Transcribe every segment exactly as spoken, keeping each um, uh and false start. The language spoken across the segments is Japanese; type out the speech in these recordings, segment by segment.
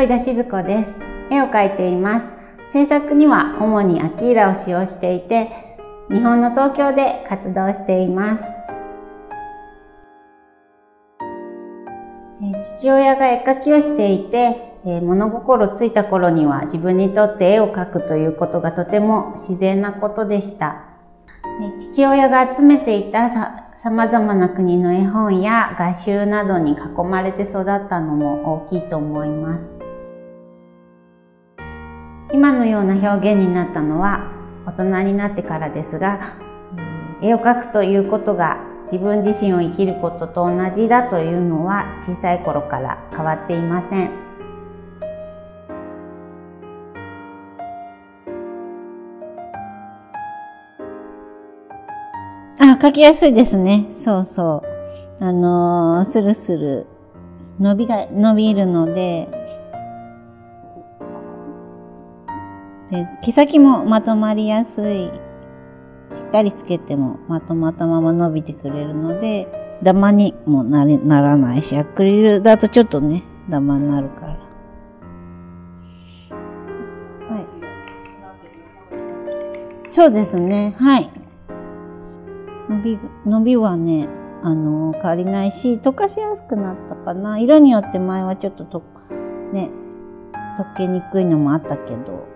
井田静子です。絵を描いています。制作には主にアキーラを使用していて、日本の東京で活動しています。父親が絵描きをしていて、物心ついた頃には自分にとって絵を描くということがとても自然なことでした。父親が集めていたさまざまな国の絵本や画集などに囲まれて育ったのも大きいと思います。今のような表現になったのは大人になってからですが、絵を描くということが自分自身を生きることと同じだというのは小さい頃から変わっていません。あ、描きやすいですね。そうそう。あのー、スルスル伸びが、伸びるので、で、毛先もまとまりやすい。しっかりつけてもまとまったまま伸びてくれるので、ダマにもなり、ならないし、アクリルだとちょっとね、ダマになるから。はい。そうですね。はい。伸び、伸びはね、あの、変わりないし、溶かしやすくなったかな。色によって前はちょっとと、ね、溶けにくいのもあったけど。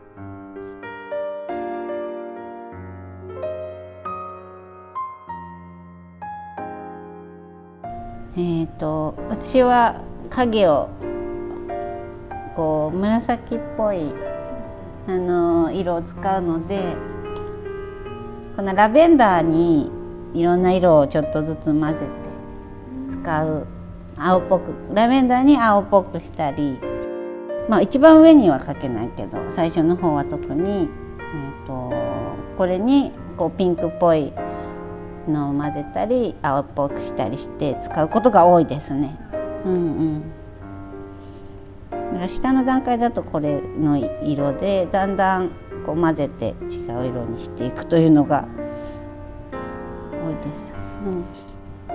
えっと、私は影を、こう、紫っぽい、あの、色を使うので、このラベンダーにいろんな色をちょっとずつ混ぜて使う。青っぽく、ラベンダーに青っぽくしたり、まあ一番上には描けないけど、最初の方は特に、えっと、これにこうピンクっぽいのを混ぜたり、青っぽくしたりして使うことが多いですね。うんうん。だから下の段階だとこれの色で、だんだんこう混ぜて違う色にしていくというのが多いです。うん、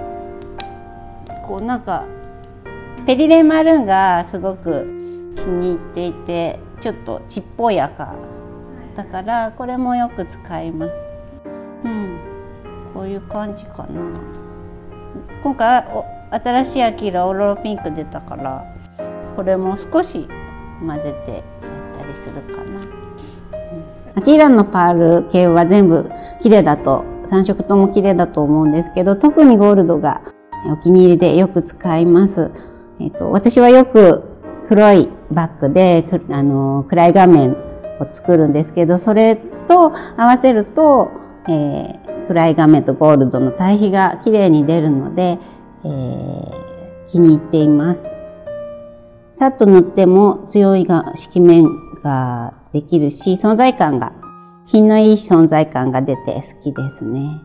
こうなんかペリレンマルーンがすごく気に入っていて、ちょっと血っぽい赤だからこれもよく使います。うん、こういう感じかな。今回新しいアキーラオーロラピンク出たから、これも少し混ぜてやったりするかな。アキーラのパール系は全部綺麗だと、さん色とも綺麗だと思うんですけど、特にゴールドがお気に入りでよく使います。えっと、私はよく黒いバッグで、あの、暗い画面を作るんですけど、それと合わせると、えー、暗い画面とゴールドの対比が綺麗に出るので、えー、気に入っています。さっと塗っても強いが色面ができるし、存在感が、品のいい存在感が出て好きですね。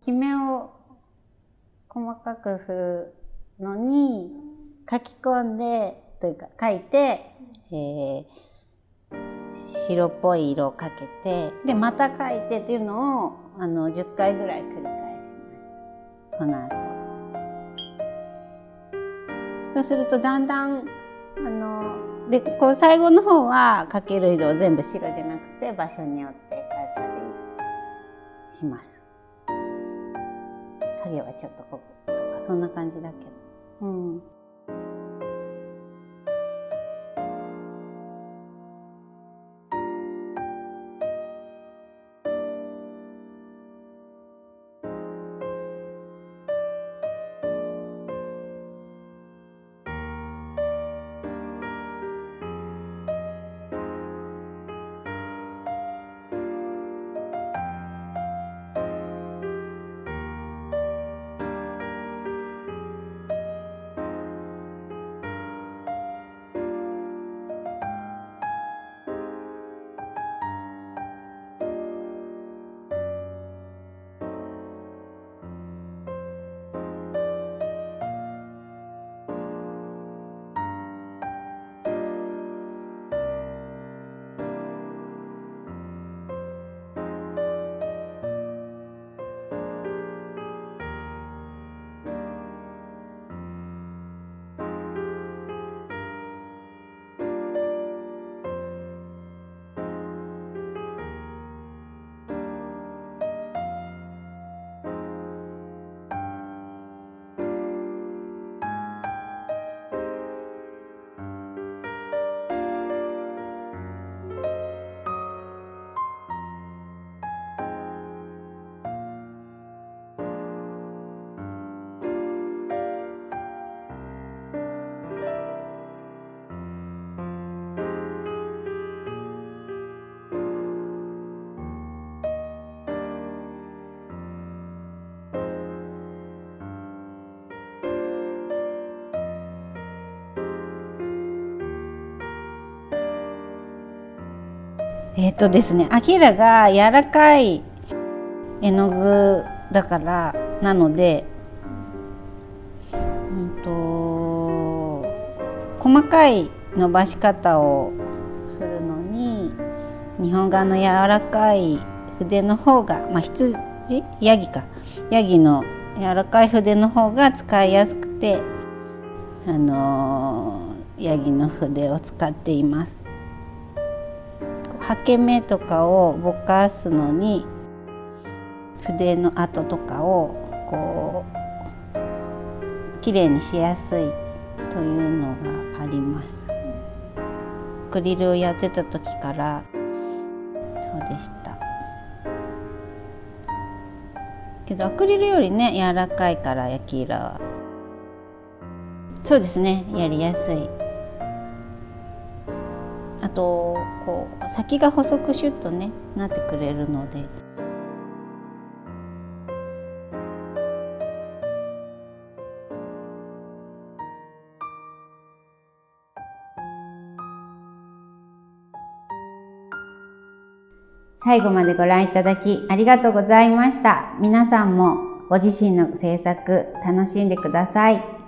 キメを細かくするのに書き込んでというか書いて、えー、白っぽい色をかけて、でまた書いてっていうのをあのじゅっかいぐらい繰り返します。この後そうするとだんだんあのでこう最後の方はかける色を全部白じゃなくて場所によって変えたりします。影はちょっとこことかそんな感じだけど、うん。えっとですね、アキラが柔らかい絵の具だからなので、うんと細かい伸ばし方をするのに日本画の柔らかい筆の方が、まあ、羊ヤギかヤギの柔らかい筆の方が使いやすくて、あのー、ヤギの筆を使っています。刷毛目とかをぼかすのに筆の跡とかをこうきれいにしやすいというのがあります。アクリルをやってた時からそうでした。けどアクリルよりね柔らかいから焼き色はそうですね、やりやすい。あとこう先が細くシュッとねなってくれるので。最後までご覧いただきありがとうございました。皆さんもご自身の制作楽しんでください。